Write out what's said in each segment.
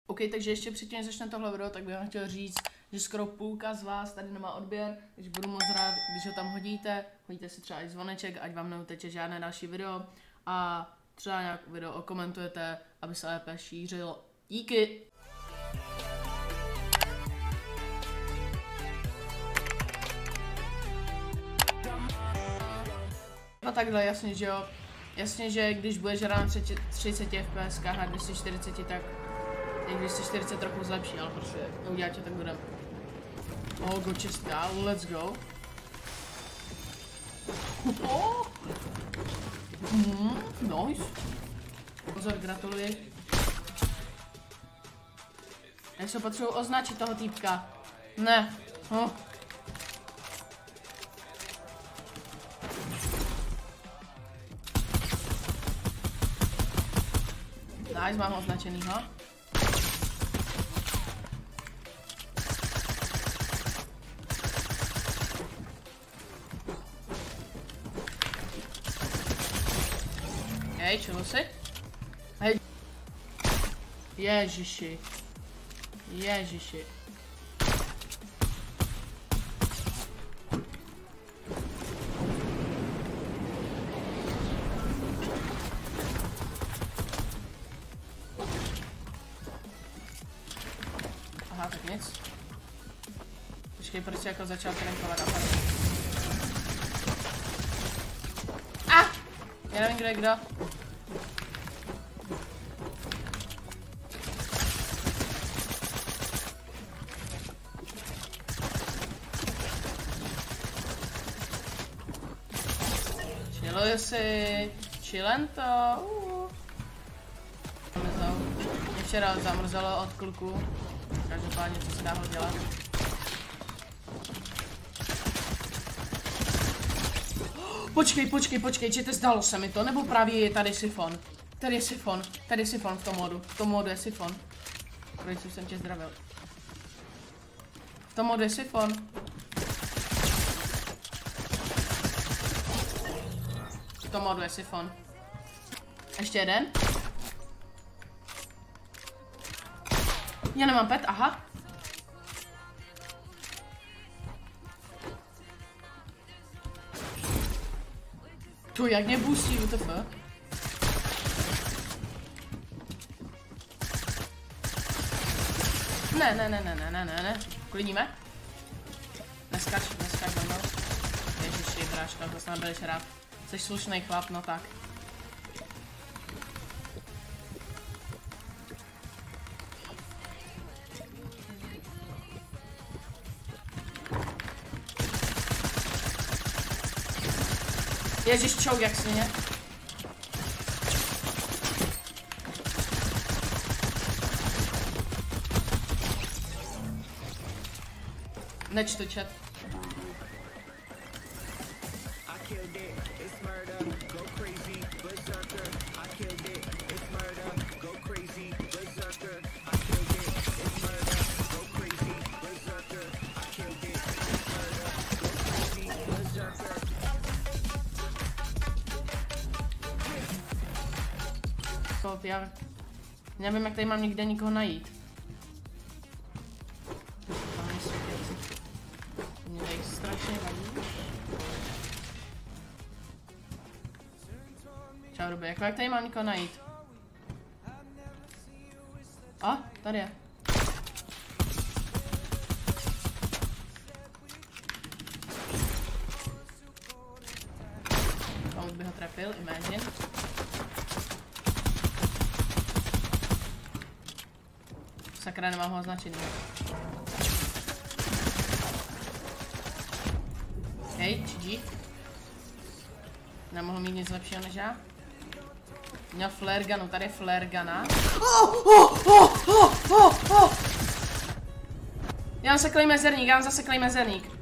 OK, takže ještě předtím, než začne tohle video, tak bych vám chtěl říct, že skoro půlka z vás tady nemá odběr, takže budu moc rád, když ho tam hodíte si třeba i zvoneček, ať vám neuteče žádné další video a třeba nějak video okomentujete, aby se lépe šířil. Díky! No takhle, jasně, že jo. Jasně, že když budeš hrát na 30 fps a 240, tak 240 trochu zlepší, ale prostě neuděláte, tak budeme. Oh, go česká, let's go. Nice. Pozor, gratuluji. Já se potřebuji označit toho týpka. Ne. Nice, mám ho označenýho. Hej, čemu si? Hej. Ježiši. Ježiši. Aha, tak nic. Počkej, proč jako začal trankovat a tak. Já nevím, kdo je kdo. Chilluju si. Chillento. Mě včera zamrzelo od kluku. Každopádně, co se dá ho dělat. Počkej, čete, zdalo se mi to, nebo právě je tady sifon. Tady je sifon v tom modu. V tom modu je sifon. Proč jsem tě zdravil? V tom modu je sifon. V tom modu je sifon. Ještě jeden. Já nemám pet, aha. To jak mě boostí, WTF? Ne. Klidíme? Neskač za mnou. Ježiši, bráško, to snad budeš rád. Jsi slušnej chlap, no tak. Ježiš, čouk jak svině. Nečtu chat. Já nevím, jak tady mám nikde nikoho najít. Mě tady strašně vadí. Čau, době, jak tady mám nikoho najít? A, tady je. Pokud by ho trefil, imagine. Sakra, nemám ho označený. Hej, GG. Nemohl mít nic lepšího než já. Měl flare gunu, tady je flare guna. Já mám zaseklej mezerník,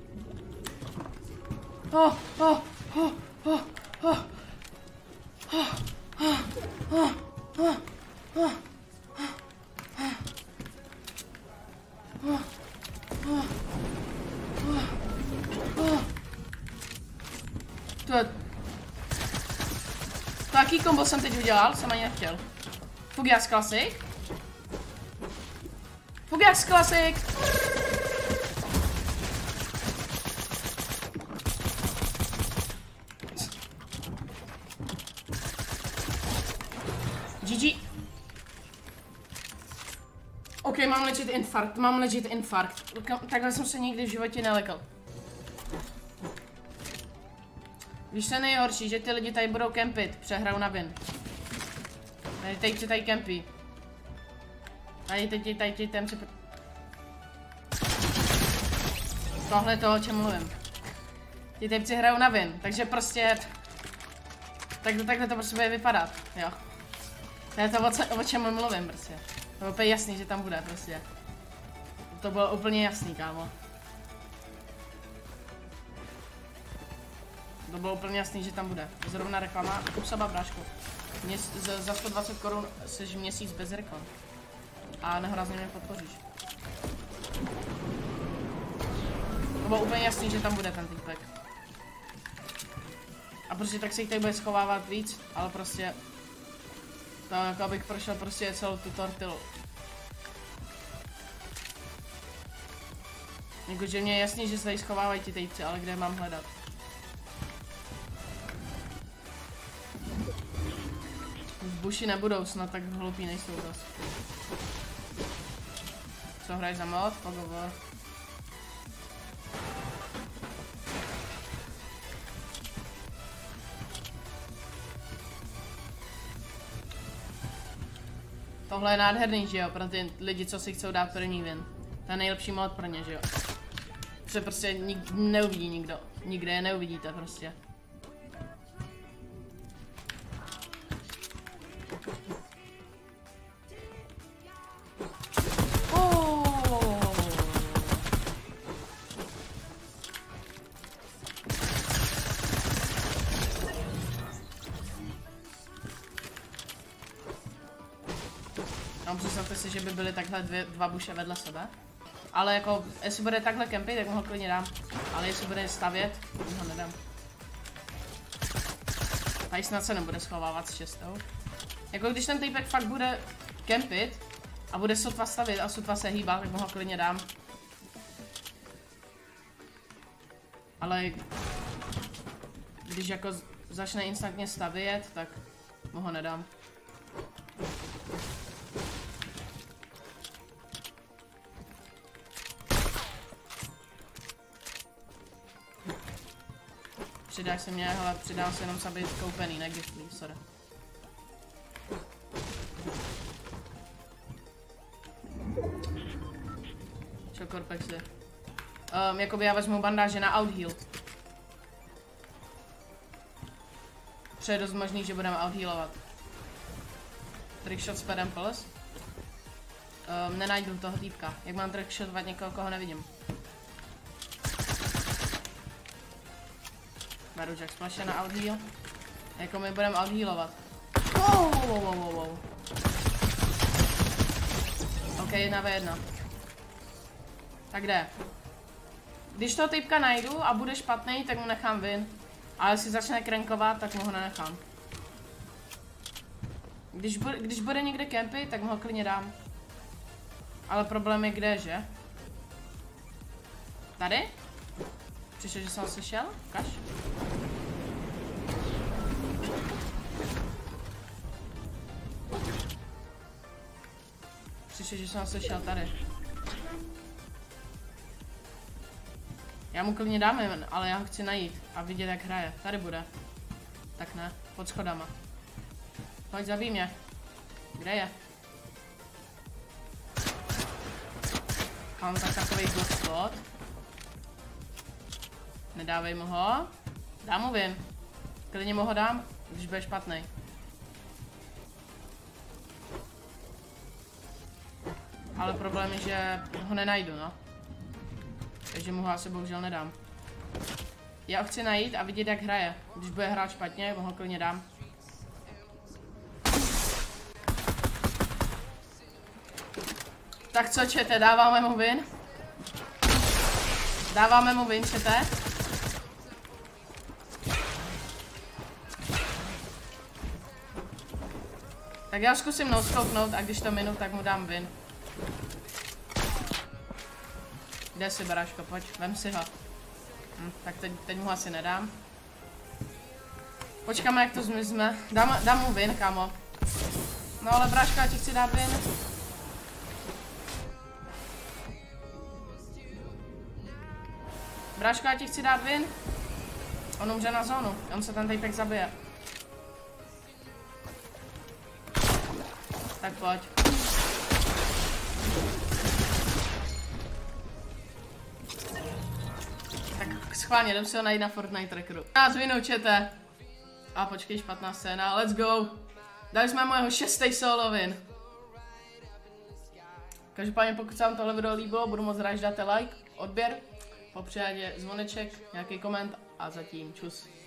To jaký kombo jsem teď udělal? Jsem ani nechtěl. Fugias Classic. Fugax klasik! GG. OK, mám legit infarkt. Takhle jsem se nikdy v životě nelekal. Víš, co je nejhorší, že ty lidi tady budou kempit, přehrajou na win. Teď tady kempí. Tady temci. Tohle je to, o čem mluvím. Ti typci hrajou na win, takže prostě... Takhle to prostě bude vypadat, jo. To je to, o čem mluvím prostě. To bylo úplně jasný, že tam bude prostě. To bylo úplně jasný, kámo. To bylo úplně jasný, že tam bude. Zrovna reklama, kup saba, bráško. Za 120 korun seš měsíc bez reklam. A nehrazně mě podpoříš. To bylo úplně jasný, že tam bude ten týpek. A prostě tak se jich tady bude schovávat víc, ale prostě... To jako abych prošel prostě celou tu tortilu. Jakože mě je jasný, že se tady schovávají ti týpci, ale kde je mám hledat? V buši nebudou, snad tak hloupí nejsou dost. Co hraješ za mod? Pogovor. Tohle je nádherný, že jo, pro ty lidi, co si chcou dát první win. To je nejlepší mod pro ně, že jo. Se prostě neuvidí nikdo. Nikde je neuvidíte prostě. Představte si, že by byly takhle dva buše vedle sebe. Ale jako, jestli bude takhle kempit, tak mu ho klidně dám. Ale jestli bude stavět, tak ho nedám. Tady snad se nebude schovávat s čestou. Jako když ten týpek fakt bude kempit a bude sotva stavět a sotva se hýbat, tak mu ho klidně dám. Ale když jako začne instantně stavět, tak mu ho nedám. Přidáš se mě, hele, přidám se jenom sabit koupený, ne giftlý, sorry. Čo korpexy? Jakoby já vezmu bandáže na outheal. Co je dost možný, že budeme outhealovat. Trickshot s Pedem Plus. Nenajdu toho týpka. Jak mám trickshotovat někoho, koho nevidím? Beru Jack Splash na outheal. Jako my budeme outhealovat. Wow. OK, 1v1. Tak jde. Když toho typka najdu a bude špatný, tak mu nechám win. Ale jestli začne krankovat, tak mu ho nenechám. Když bude někde kempy, tak mu ho klidně dám. Ale problém je kde, že? Tady? Přišel, že jsem ho slyšel? Ukaž. Přišel, že jsem ho slyšel tady. Já mu klidně dám, ale já ho chci najít a vidět, jak hraje. Tady bude. Tak ne, pod schodama. Pojď, zabij mě. Kde je? Mám tak takový good spot. Nedávej mu ho. Dám mu win. Klidně mu ho dám, když bude špatný. Ale problém je, že ho nenajdu, no. Takže mu ho asi bohužel nedám. Já ho chci najít a vidět, jak hraje. Když bude hrát špatně, mu ho klidně dám. Tak co, čete, dáváme mu win? Dáváme mu win, čete? Tak já zkusím noscoupnout a když to minu, tak mu dám win. Kde si, Baráško, pojď, vem si ho. Tak teď mu asi nedám. Počkáme, jak to zmizme. Dám mu win, kámo. No ale Bráško, já ti chci dát win. Bráško, já ti chci dát win. On umře na zónu, on se ten týpek zabije. Tak pojď. Tak schválně, jdem si ho najít na Fortnite trackeru. A zvinou čete. A počkej, špatná scéna, let's go. Dali jsme mojeho 6. solo win. Každopádně pokud se vám tohle video líbilo, budu moc rád, že dáte like, odběr, popřípadě zvoneček, nějaký koment a zatím čus.